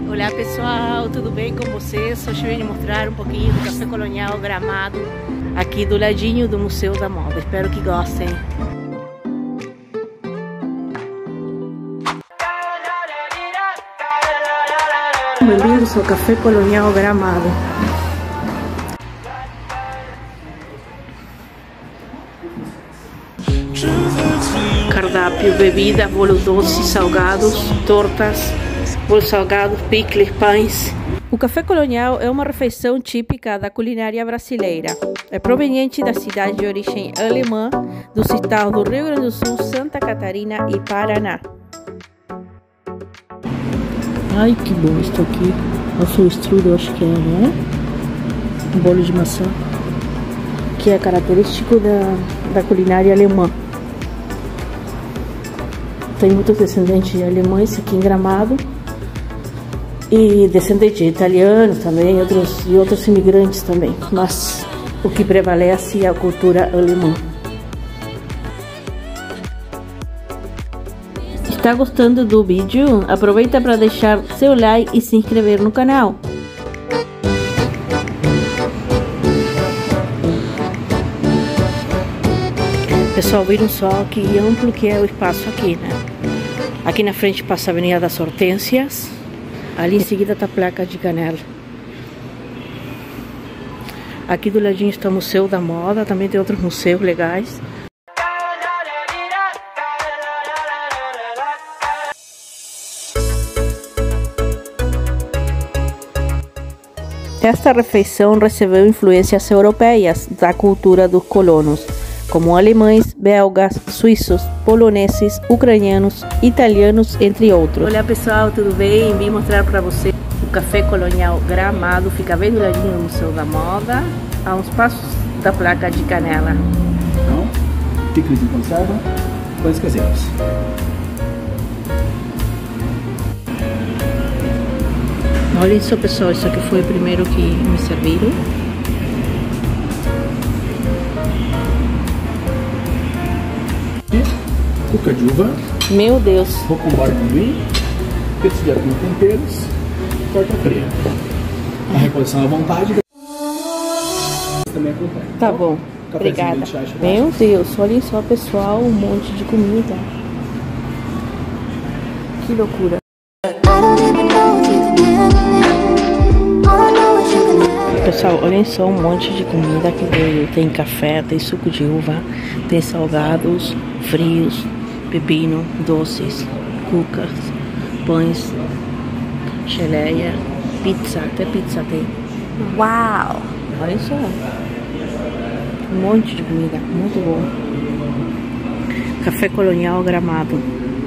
Olá pessoal, tudo bem com vocês? Hoje eu vim mostrar um pouquinho do Café Colonial Gramado, aqui do ladinho do Museu da Moda. Espero que gostem. Bem-vindos ao Café Colonial Gramado. Cardápio, bebida, bolo doce, salgados, tortas, bolo salgado, picles, pães. O Café Colonial é uma refeição típica da culinária brasileira. É proveniente da cidade de origem alemã, dos estados do Rio Grande do Sul, Santa Catarina e Paraná. Ai, que bom isso aqui. Nossa, o strudel, acho que é, né? Um bolo de maçã, que é característico da culinária alemã. Tem muitos descendentes alemães aqui em Gramado e descendentes de italianos também, e outros imigrantes também, mas o que prevalece é a cultura alemã. Está gostando do vídeo? Aproveita para deixar seu like e se inscrever no canal. Pessoal, viram só que amplo que é o espaço aqui, né? Aqui na frente passa a Avenida das Hortênsias. Ali em seguida está a placa de Canela. Aqui do ladinho está o Museu da Moda. Também tem outros museus legais. Esta refeição recebeu influências europeias da cultura dos colonos, como alemães, belgas, suíços, poloneses, ucranianos, italianos, entre outros. Olá pessoal, tudo bem? Vim mostrar para vocês o Café Colonial Gramado. Fica bem do ladinho do Museu da Moda, a uns passos da placa de Canela. Então, picles em conserva, pães caseiros. Olhem só pessoal, isso aqui foi o primeiro que me serviram. Cuca de uva. Meu Deus. Rocambole de vinho. Peito de atum com temperos. Torta fria. A reposição à vontade. Também acompanha. Tá bom. Obrigada. Meu Deus, olhem só pessoal, um monte de comida. Que loucura. Pessoal, olhem só um monte de comida que veio. Tem café, tem suco de uva, tem salgados, frios, pepino, doces, cucas, pães, geleia, pizza, até pizza tem. Uau! Olha só. Um monte de comida, muito bom. Café Colonial Gramado.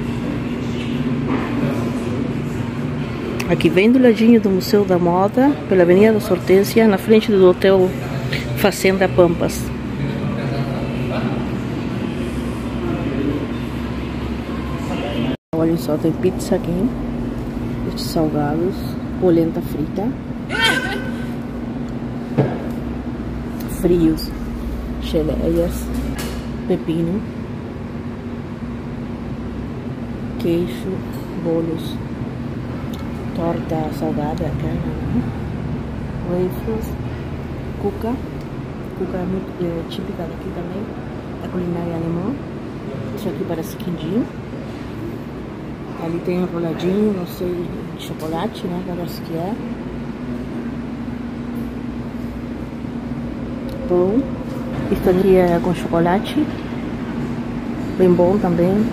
Aqui vem do ladinho do Museu da Moda, pela Avenida das Hortênsias, na frente do Hotel Fazenda Pampas. Olha só, tem pizza aqui, estes salgados, polenta frita, frios, geleias, pepino, queijo, bolos, torta salgada, waffles, cuca é muito típica daqui também, da culinária alemã. Isso aqui parece quindim. Ali tem enroladinho, não sei, de chocolate, né? Parece que é. Pão. Isso aqui é com chocolate. Bem bom também.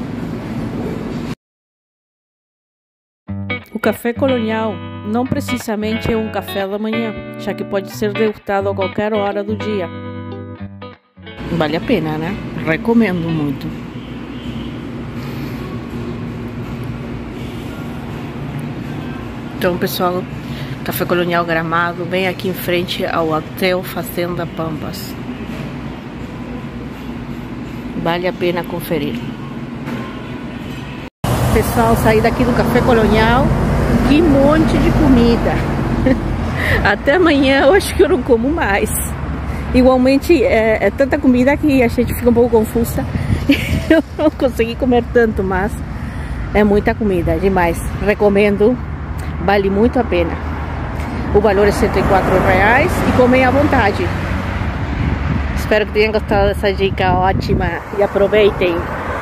O Café Colonial não precisamente é um café da manhã, já que pode ser degustado a qualquer hora do dia. Vale a pena, né? Recomendo muito. Então, pessoal, Café Colonial Gramado, bem aqui em frente ao Hotel Fazenda Pampas. Vale a pena conferir. Pessoal, saí daqui do Café Colonial. Que monte de comida. Até amanhã eu acho que eu não como mais. Igualmente, é tanta comida que a gente fica um pouco confusa. Eu não consegui comer tanto, mas é muita comida, demais. Recomendo Vale muito a pena. O valor é R$104 e comem à vontade. Espero que tenham gostado dessa dica ótima e aproveitem.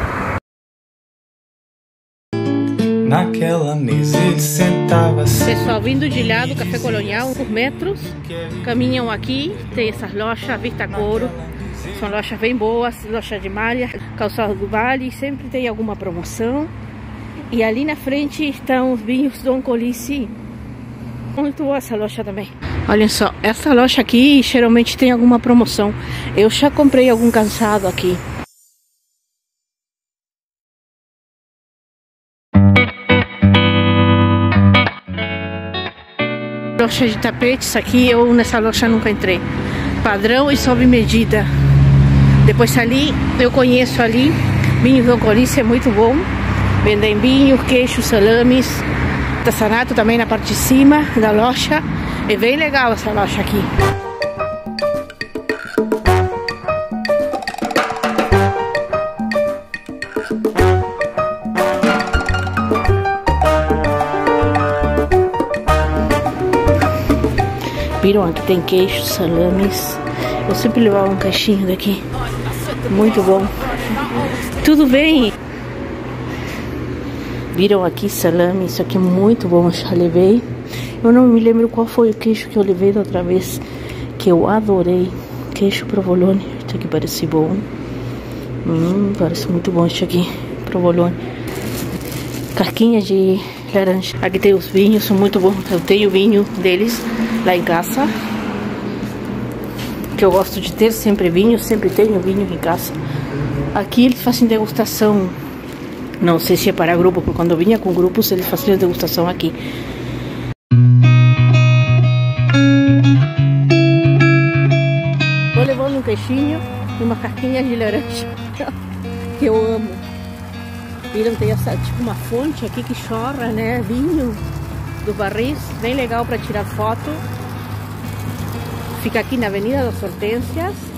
Naquela mesa ele sentava-se. Pessoal vindo de lá do Café Colonial por metros, caminham aqui, tem essas lojas Vista Couro, são lojas bem boas, lojas de malha, Calçado do Vale, sempre tem alguma promoção. E ali na frente estão os vinhos Dom Colici, muito boa essa loja também. Olha só, essa loja aqui geralmente tem alguma promoção, eu já comprei algum cansado aqui. Loja de tapetes aqui, eu nessa loja nunca entrei. Padrão e sob medida. Depois ali, eu conheço ali, vinho Dom Colici é muito bom. Vendem vinhos, queijos, salames, artesanato também na parte de cima da loja. É bem legal essa loja aqui. Viram? Aqui tem queijo, salames. Eu sempre levava um caixinho daqui. Muito bom. Tudo bem? Viram aqui salame? Isso aqui é muito bom. Eu já levei. Eu não me lembro qual foi o queijo que eu levei da outra vez, que eu adorei. Queijo provolone. Isso aqui parece bom. Parece muito bom isso aqui. Provolone. Casquinha de laranja. Aqui tem os vinhos, são muito bons. Eu tenho vinho deles lá em casa, que eu gosto de ter sempre vinho, sempre tenho vinho em casa. Aqui eles fazem degustação, não sei se é para grupo, porque quando eu vinha com grupos eles faziam degustação aqui. Tô levando um queijinho e uma casquinha de laranja que eu amo. Viram, tem essa tipo uma fonte aqui que chorra, né, vinho do barris, bem legal para tirar foto. Fica aqui na Avenida das Hortênsias.